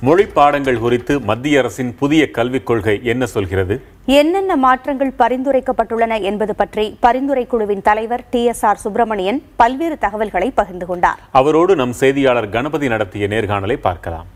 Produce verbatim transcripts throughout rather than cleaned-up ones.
மொழி பாடங்கள் குறித்து மத்திய அரசின் புதிய கல்விக் கொள்கை என்ன சொல்கிறது? என்னென்ன மாற்றங்கள் பரிந்துரைக்கப்பட்டுள்ளன என்பது பற்றி பரிந்துரை குழுவின் தலைவர் டி எஸ் ஆர் சுப்பிரமணியன் பல்வேறு தகவல்களை பகிர்ந்து கொண்டார். அவரோடு நம் செய்தியாளர் கணபதி நடத்திய நேர்காணலை பார்க்கலாம்.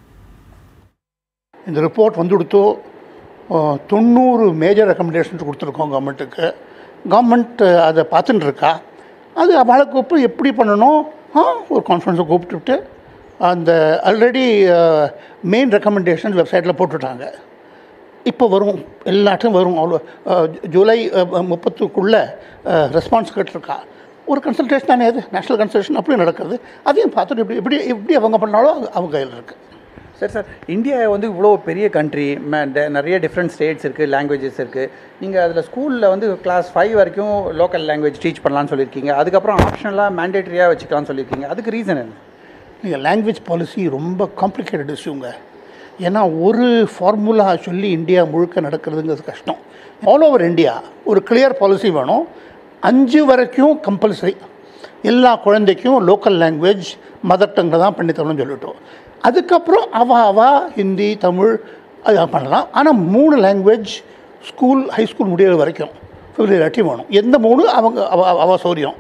இந்த ரிப்போர்ட் வந்து கொடுத்தோ தொண்ணூறு மேஜர் ரெக்கமெண்டேஷன்ஸ் கொடுத்துருக்கோம் கவர்மெண்ட்டுக்கு. கவர்மெண்ட் அதை பார்த்துட்டு இருக்கா. அது அவளுக்கு இப்போ எப்படி பண்ணணும், ஒரு கான்ஃபரன்ஸை கூப்பிட்டுட்டு அந்த ஆல்ரெடி மெயின் ரெக்கமெண்டேஷன்ஸ் வெப்சைட்டில் போட்டுட்டாங்க. இப்போ வரும், எல்லாத்தையும் வரும். அவ்வளோ ஜூலை முப்பத்துக்குள்ளே ரெஸ்பான்ஸ் கேட்டிருக்கா. ஒரு கன்சல்டேஷன் தானே, அது நேஷ்னல் கன்சல்டேஷன் அப்படி நடக்குது. அதையும் பார்த்துட்டு இப்படி இப்படி எப்படி அவங்க பண்ணாலும் அவங்க கையில் இருக்குது. சார் சார் இந்தியா வந்து இவ்வளோ பெரிய கண்ட்ரி, நிறைய டிஃப்ரெண்ட் ஸ்டேட்ஸ் இருக்குது, லாங்குவேஜஸ் இருக்குது. நீங்கள் அதில் ஸ்கூலில் வந்து கிளாஸ் ஃபைவ் வரைக்கும் லோக்கல் லாங்குவேஜ் டீச் பண்ணலான்னு சொல்லியிருக்கீங்க. அதுக்கப்புறம் ஆப்ஷனலாக மேண்டேட்டரியாக வச்சுக்கலான்னு சொல்லியிருக்கீங்க. அதுக்கு ரீசன் என்ன? நீங்கள் லாங்குவேஜ் பாலிசி ரொம்ப காம்ப்ளிகேட்டட் இஷ்யூங்க. ஏன்னா ஒரு ஃபார்முலா சொல்லி இந்தியா முழுக்க நடக்கிறதுங்கிறது கஷ்டம். ஆல் ஓவர் இந்தியா ஒரு கிளியர் பாலிசி வேணும். அஞ்சு வரைக்கும் கம்பல்சரி எல்லா குழந்தைக்கும் லோக்கல் லாங்குவேஜ் மதர் டங்கில் தான் பண்ணி தரணும்னு சொல்லிட்டோம். அதுக்கப்புறம் அவ அவ ஹிந்தி தமிழ் அது பண்ணலாம். ஆனால் மூணு லாங்குவேஜ் ஸ்கூல் ஹை ஸ்கூல் முடிகிற வரைக்கும் ஃபெமிலியாரிட்டி வேணும். எந்த மூணு அவங்க அவ அவ சௌரியம்.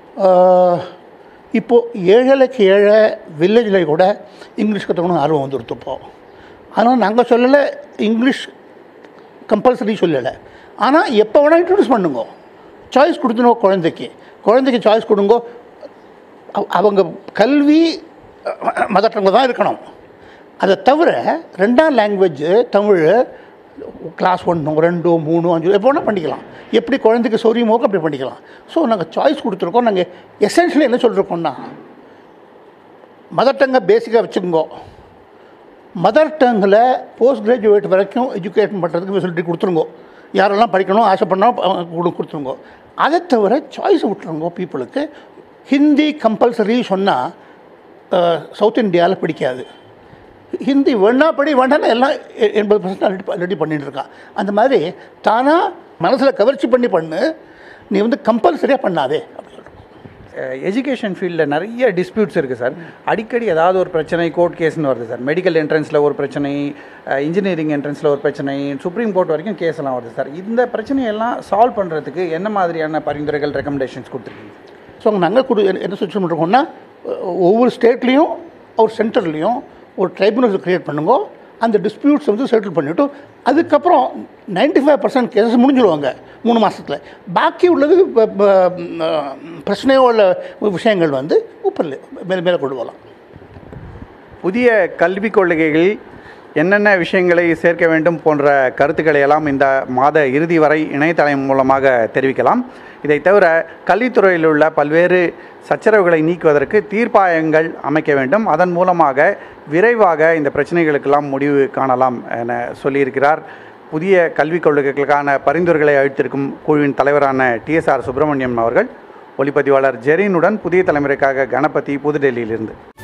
இப்போது ஏழைக்கு ஏழை வில்லேஜில் கூட இங்கிலீஷ் கற்றுக்கணும் ஆர்வம் வந்துருத்துப்போ. ஆனால் நாங்கள் சொல்லலை இங்கிலீஷ் கம்பல்சரி சொல்லலை. ஆனால் எப்போ வேணால் இன்ட்ரடியூஸ் பண்ணுங்க, சாய்ஸ் கொடுத்துனோம் குழந்தைக்கு. குழந்தைக்கு சாய்ஸ் கொடுங்க. அவங்க கல்வி மதர் டங்கில் தான் இருக்கணும். அதை தவிர ரெண்டாம் லாங்குவேஜ் தமிழ் கிளாஸ் ஒன்று ரெண்டு மூணு அஞ்சு எப்போ வேணால் பண்ணிக்கலாம். எப்படி குழந்தைக்கு சௌரியமோ அப்படி பண்ணிக்கலாம். ஸோ நாங்கள் சாய்ஸ் கொடுத்துருக்கோம். நாங்கள் எசென்ஷியலி என்ன சொல்லியிருக்கோம்னா, மதர் டங்கை பேசிக்காக வச்சுக்கோங்க. மதர் டங்கில் போஸ்ட் கிராஜுவேட் வரைக்கும் எஜுகேஷன் பண்ணுறதுக்கு ஃபெசிலிட்டி கொடுத்துருங்கோ. யாரெல்லாம் படிக்கணும் ஆசைப்படணும் கொடு கொடுத்துருங்கோ. அதை தவிர சாய்ஸ் விட்டுருங்கோ பீப்புளுக்கு. ஹிந்தி கம்பல்சரி சொன்னால் சவுத் இந்தியாவில் பிடிக்காது. ஹிந்தி வேணா படி வேண்டாம்னா எல்லாம் எண்பது பர்சன்ட் ரெடி பண்ணிட்டு இருக்கான். அந்த மாதிரி தானாக மனசில் கவர்ச்சி பண்ணி பண்ணு, நீ வந்து கம்பல்சரியாக பண்ணாதே அப்படி சொல்கிறோம். எஜுகேஷன் ஃபீல்டில் நிறைய டிஸ்பியூட்ஸ் இருக்குது சார். அடிக்கடி ஏதாவது ஒரு பிரச்சனை கோர்ட் கேஸ்ன்னு வருது சார். மெடிக்கல் என்ட்ரன்ஸில் ஒரு பிரச்சனை, இன்ஜினியரிங் என்ட்ரன்ஸில் ஒரு பிரச்சனை, சுப்ரீம் கோர்ட் வரைக்கும் கேஸ்லாம் வருது சார். இந்த பிரச்சனையெல்லாம் சால்வ் பண்ணுறதுக்கு என்ன மாதிரியான பரிந்துரைகள் ரெக்கமெண்டேஷன்ஸ் கொடுத்துருக்கீங்க? ஸோ நாங்கள் கொடு என்ன சொல்லிட்டு இருக்கோம்னா, ஒவ்வொரு ஸ்டேட்லேயும் ஒரு சென்டர்லேயும் ஒரு ட்ரைபுனல் க்ரியேட் பண்ணுங்க. அந்த டிஸ்பியூட்ஸ் வந்து செட்டில் பண்ணிவிட்டு அதுக்கப்புறம் நைன்டி ஃபைவ் பர்சன்ட் கேசஸ் முடிஞ்சிடுவாங்க மூணு மாதத்தில். பாக்கி உள்ளது பிரச்சனையோ உள்ள விஷயங்கள் வந்து உப்பரில் மேலே மேலே கொண்டு போகலாம். புதிய கல்விக் கொள்கைகளில் என்னென்ன விஷயங்களை சேர்க்க வேண்டும் போன்ற கருத்துக்களை எல்லாம் இந்த மாத இறுதி வரை இணையதளம் மூலமாக தெரிவிக்கலாம். இதை தவிர கல்வித்துறையில் உள்ள பல்வேறு சச்சரவுகளை நீக்குவதற்கு தீர்ப்பாயங்கள் அமைக்க வேண்டும். அதன் மூலமாக விரைவாக இந்த பிரச்சனைகளுக்கெல்லாம் முடிவு காணலாம் என சொல்லியிருக்கிறார். புதிய கல்விக் கொள்கைகளுக்கான பரிந்துரைகளை அளித்திருக்கும் குழுவின் தலைவரான டி எஸ் ஆர் சுப்பிரமணியம் அவர்கள். ஒளிப்பதிவாளர் ஜெரீனுடன் புதிய தலைமுறைக்காக கணபதி, புதுடெல்லியிலிருந்து.